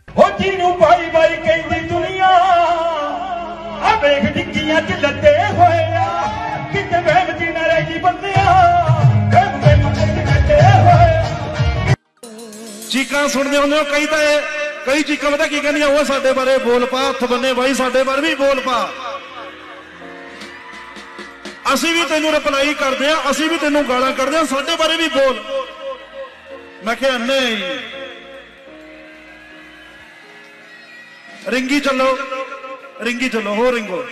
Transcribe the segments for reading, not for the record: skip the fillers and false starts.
हो जीनू भाई भाई कहती दुनिया आ वेख डिग्गियां च लदे होए किते वहम च न रही बंदिया चीकां सुनते होंगे कई चीकां पता की कहंदियां वो साडे बारे बोल पा हथ बन्ने भाई साडे बारे भी बोल पा असी भी तेनू रिप्लाई करते हैं असी भी तेनू गालां कढदे हां साडे बारे भी बोल। मैं कहा नहीं रिंगी चलो हो रिंगो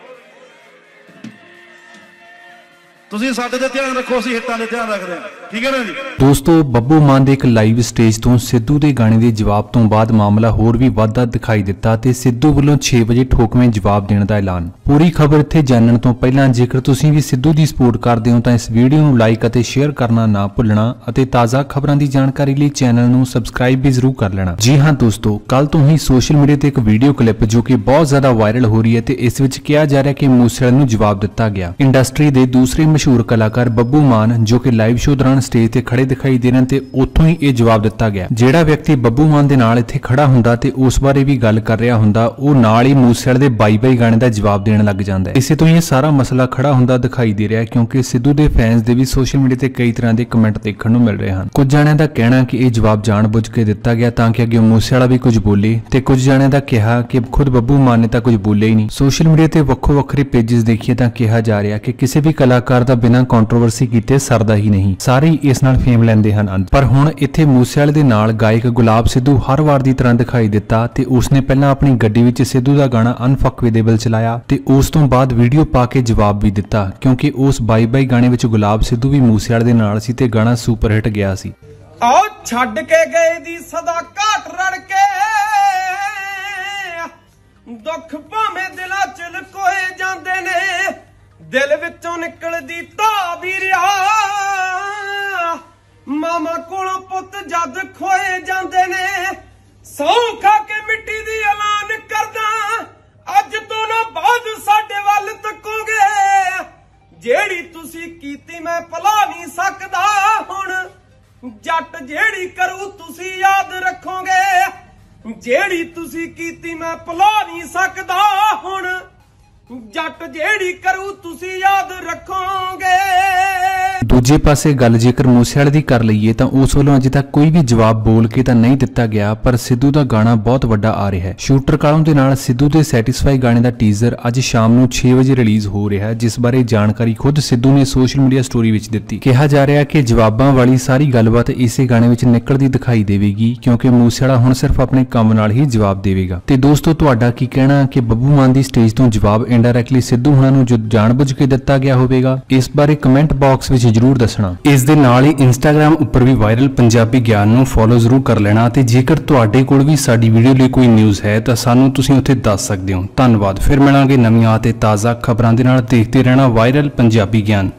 ਤੁਸੀਂ ਸਾਡੇ ਤੇ ਧਿਆਨ ਰੱਖੋ ਅਸੀਂ ਹਿੱਟਾਂ ਦੇ ਧਿਆਨ ਰੱਖਦੇ ਹਾਂ ठीक है ना जी। दोस्तों ਬੱਬੂ ਮਾਨ ਦੇ ਇੱਕ ਲਾਈਵ ਸਟੇਜ ਤੋਂ ਸਿੱਧੂ ਦੇ ਗਾਣੇ ਦੇ ਜਵਾਬ ਤੋਂ ਬਾਅਦ ਮਾਮਲਾ ਹੋਰ ਵੀ ਵੱਧਦਾ ਦਿਖਾਈ ਦਿੱਤਾ ਤੇ ਸਿੱਧੂ ਵੱਲੋਂ 6 ਵਜੇ ਠੋਕਵੇਂ ਜਵਾਬ ਦੇਣ ਦਾ ਐਲਾਨ। ਪੂਰੀ ਖਬਰ ਇੱਥੇ ਜਾਣਨ ਤੋਂ ਪਹਿਲਾਂ ਜੇਕਰ ਤੁਸੀਂ ਵੀ ਸਿੱਧੂ ਦੀ ਸਪੋਰਟ ਕਰਦੇ ਹੋ ਤਾਂ ਇਸ ਵੀਡੀਓ ਨੂੰ ਲਾਈਕ ਅਤੇ ਸ਼ੇਅਰ ਕਰਨਾ ਨਾ ਭੁੱਲਣਾ ਅਤੇ ਤਾਜ਼ਾ ਖਬਰਾਂ ਦੀ ਜਾਣਕਾਰੀ ਲਈ ਚੈਨਲ ਨੂੰ ਸਬਸਕ੍ਰਾਈਬ ਵੀ ਜ਼ਰੂਰ ਕਰ ਲੈਣਾ। ਜੀ ਹਾਂ ਦੋਸਤੋ, ਕੱਲ ਤੋਂ ਹੀ ਸੋਸ਼ਲ ਮੀਡੀਆ ਤੇ ਇੱਕ ਵੀਡੀਓ ਕਲਿੱਪ ਜੋ ਕਿ ਬਹੁਤ ਜ਼ਿਆਦਾ ਵਾਇਰਲ ਹੋ ਰਹੀ ਹੈ ਤੇ ਇਸ ਵਿੱਚ ਕਿਹਾ ਜਾ ਰਿਹਾ ਕਿ ਮੂਸੇਵਾਲੇ ਨੂੰ ਜਵਾਬ ਦਿੱਤਾ ਗਿਆ। ਇੰਡਸਟਰੀ ਦੇ ਦੂਸਰੇ ਮਸ਼ਹੂਰ ਕਲਾਕਾਰ ਬੱਬੂ ਮਾਨ ਜੋ ਕਿ ਲਾਈਵ ਸ਼ੋਅ ਦੌਰਾਨ ਸਟੇਜ ਤੇ ਖੜੇ ਦਿਖਾਈ ਦੇ ਰਹੇ ਤੇ ਉੱਥੋਂ ਹੀ ਇਹ ਜਵਾਬ ਦਿੱਤਾ ਗਿਆ। ਜਿਹੜਾ ਵਿਅਕਤੀ ਬੱਬੂ ਮਾਨ ਦੇ ਨਾਲ ਇੱਥੇ ਖੜਾ ਹੁੰਦਾ ਤੇ ਉਸ ਬਾਰੇ ਵੀ ਗੱਲ ਕਰ ਰਿਹਾ ਹੁੰਦਾ ਉਹ ਨਾਲ ਹੀ ਮੂਸੇਵਾਲੇ ਦੇ ਬਾਈ ਬਾਈ ਗਾਣੇ ਦਾ ਜਵਾਬ ਦੇਣ ਲੱਗ ਜਾਂਦਾ ਹੈ। ਇਸੇ ਤੋਂ ਇਹ ਸਾਰਾ ਮਸਲਾ ਖੜਾ ਹੁੰਦਾ ਦਿਖਾਈ ਦੇ ਰਿਹਾ ਕਿਉਂਕਿ ਸਿੱਧੂ ਦੇ ਫੈਨਸ ਦੇ ਵੀ ਸੋਸ਼ਲ ਮੀਡੀਆ ਤੇ ਕਈ ਤਰ੍ਹਾਂ ਦੇ ਕਮੈਂਟ ਦੇਖਣ ਨੂੰ ਮਿਲ ਰਹੇ ਹਨ। ਕੁਝ ਜਣਿਆਂ ਦਾ ਕਹਿਣਾ ਕਿ ਇਹ ਜਵਾਬ ਜਾਣਬੁੱਝ ਕੇ ਦਿੱਤਾ ਗਿਆ ਤਾਂ ਕਿ ਅੱਗੇ ਮੂਸੇਵਾਲਾ ਵੀ ਕੁਝ ਬੋਲੇ ਤੇ ਕੁਝ ਜਣਿਆਂ ਦਾ ਕਿਹਾ ਕਿ ਖੁਦ ਬੱਬੂ ਮਾਨ ਨੇ ਤਾਂ ਕੁਝ ਬੋਲਿਆ ਹੀ ਨਹੀਂ। ਸੋਸ਼ਲ ਮੀਡੀਆ ਤੇ ਵੱਖੋ ਵੱਖਰੇ ਪੇजेस ਦੇਖੀਏ ਤਾਂ ਕਿਹਾ ਜਾ ਰਿਹਾ ਕਿ ਕਿਸੇ ਵੀ ਕਲਾਕਾਰ ਦਾ ਬਿਨਾਂ ਕੰਟਰੋਵਰਸੀ ਕੀਤੇ ਸਰਦਾ ਹੀ ਨਹੀਂ, ਸਾਰੇ ਇਸ ਨਾਲ ਫੇਮ ਲੈਂਦੇ ਹਨ। ਪਰ ਹੁਣ ਇੱਥੇ ਮੂਸੇਵਾਲੇ ਦੇ ਨਾਲ ਗਾਇਕ ਗੁਲਾਬ ਸਿੱਧੂ ਹਰ ਵਾਰ ਦੀ ਤਰ੍ਹਾਂ ਦਿਖਾਈ ਦਿੱਤਾ ਤੇ ਉਸਨੇ ਪਹਿਲਾਂ ਆਪਣੀ ਗੱਡੀ ਵਿੱਚ ਸਿੱਧੂ ਦਾ ਗਾਣਾ ਅਨਫੱਕਵੇਦੇਬਲ ਚਲਾਇਆ ਤੇ ਉਸ ਤੋਂ ਬਾਅਦ ਵੀਡੀਓ ਪਾ ਕੇ ਜਵਾਬ ਵੀ ਦਿੱਤਾ ਕਿਉਂਕਿ ਉਸ ਬਾਈ ਬਾਈ ਗਾਣੇ ਵਿੱਚ ਗੁਲਾਬ ਸਿੱਧੂ ਵੀ ਮੂਸੇਵਾਲੇ ਦੇ ਨਾਲ ਸੀ ਤੇ ਗਾਣਾ ਸੁਪਰ ਹਿੱਟ ਗਿਆ ਸੀ। ਆਓ ਛੱਡ ਕੇ ਗਏ ਦੀ ਸਦਾ ਘਾਟ ਰੜ ਕੇ ਦੁੱਖ ਭਾਵੇਂ ਦਿਲਾਂ ਚ ਲੁਕੋਏ ਜਾਂਦੇ ਨੇ ਦਿਲ ਵਿੱਚੋਂ ਨਿਕਲਦੀ ਤਾਬੀਰਿਆ ਮਾਮਾ ਕੋਲੋਂ ਪੁੱਤ ਜਦ ਖੋਏ ਜਾਂਦੇ ਨੇ ਸਹੁੰ ਖਾ ਕੇ ਮਿੱਟੀ ਦੀ ਐਲਾਨ ਕਰਦਾ ਅੱਜ ਤੋਂ ਨਾ ਬਾਅਦ ਸਾਡੇ ਵੱਲ ਤੱਕੋਗੇ ਜਿਹੜੀ ਤੁਸੀਂ ਕੀਤੀ ਮੈਂ ਭੁਲਾ ਨਹੀਂ ਸਕਦਾ ਹੁਣ ਜੱਟ ਜਿਹੜੀ ਕਰੂ ਤੁਸੀਂ ਯਾਦ ਰੱਖੋਗੇ ਜਿਹੜੀ ਤੁਸੀਂ ਕੀਤੀ ਮੈਂ ਭੁਲਾ ਨਹੀਂ ਸਕਦਾ ਹੁਣ ਜੱਟ ਜਿਹੜੀ ਕਰੂ ਤੁਸੀਂ ਯਾਦ ਰੱਖੋਗੇ। ਦੂਜੇ ਪਾਸੇ ਗੱਲ ਜੇਕਰ ਮੂਸੇਵਾਲੇ ਦੀ ਕਰ ਲਈਏ ਤਾਂ ਉਸ ਵੱਲੋਂ ਅਜੇ ਤੱਕ ਕੋਈ ਵੀ ਜਵਾਬ ਬੋਲ ਕੇ ਤਾਂ ਨਹੀਂ ਦਿੱਤਾ ਗਿਆ ਪਰ ਸਿੱਧੂ ਦਾ ਗਾਣਾ ਬਹੁਤ ਵੱਡਾ ਆ ਰਿਹਾ ਹੈ। ਸ਼ੂਟਰ ਕਾਲੋਂ ਦੇ ਨਾਲ ਸਿੱਧੂ ਦੇ ਸੈਟੀਸਫਾਈ ਗਾਣੇ ਦਾ ਟੀਜ਼ਰ ਅੱਜ ਸ਼ਾਮ ਨੂੰ 6 ਵਜੇ ਰਿਲੀਜ਼ ਹੋ ਰਿਹਾ ਹੈ ਜਿਸ ਬਾਰੇ ਜਾਣਕਾਰੀ ਖੁਦ ਸਿੱਧੂ ਨੇ ਸੋਸ਼ਲ ਮੀਡੀਆ ਸਟੋਰੀ ਵਿੱਚ ਦਿੱਤੀ। ਕਿਹਾ ਜਾ ਰਿਹਾ ਹੈ ਕਿ ਜਵਾਬਾਂ ਵਾਲੀ ਸਾਰੀ ਗੱਲਬਾਤ ਇਸੇ ਗਾਣੇ ਵਿੱਚ ਨਿਕਲਦੀ ਦਿਖਾਈ ਦੇਵੇਗੀ ਕਿਉਂਕਿ ਮੂਸੇਵਾਲਾ ਹੁਣ ਸਿਰਫ ਆਪਣੇ ਕੰਮ ਨਾਲ ਹੀ ਜਵਾਬ ਦੇਵੇਗਾ। ਤੇ ਦੋਸਤੋ ਤੁਹਾਡਾ ਕੀ ਕਹਿਣਾ ਕਿ ਬੱਬੂ ਮਾਨ ਦੀ ਸਟੇਜ ਤੋਂ ਜਵਾਬ ਇਨਡਾਇਰੈਕਟਲੀ ਸਿੱਧੂ ਹੁਣਾਂ ਨੂੰ ਜੋ ਜਾਣਬੁੱਝ ਕੇ ਦਿੱਤਾ ਗਿਆ ਹੋਵੇਗਾ ਇਸ ਬਾਰੇ ਕਮੈਂਟ ਬਾਕਸ ਵਿੱਚ ਜਰੂਰ ਦੱਸਣਾ। ਇਸ ਦੇ ਨਾਲ ਹੀ ਇੰਸਟਾਗ੍ਰam ਉੱਪਰ ਵੀ ਵਾਇਰਲ ਪੰਜਾਬੀ ਗਿਆਨ ਨੂੰ ਫੋਲੋ ਜ਼ਰੂਰ ਕਰ ਲੈਣਾ ਤੇ ਜੇਕਰ ਤੁਹਾਡੇ ਕੋਲ ਵੀ ਸਾਡੀ ਵੀਡੀਓ ਲਈ ਕੋਈ ਨਿਊਜ਼ ਹੈ ਤਾਂ ਸਾਨੂੰ ਤੁਸੀਂ ਉੱਥੇ ਦੱਸ ਸਕਦੇ ਹੋ। ਧੰਨਵਾਦ। ਫਿਰ ਮਿਲਾਂਗੇ ਨਵੀਆਂ ਤੇ ਤਾਜ਼ਾ ਖਬਰਾਂ ਦੇ ਨਾਲ। ਦੇਖਦੇ ਰਹਿਣਾ ਵਾਇਰਲ ਪੰਜਾਬੀ ਗਿਆਨ।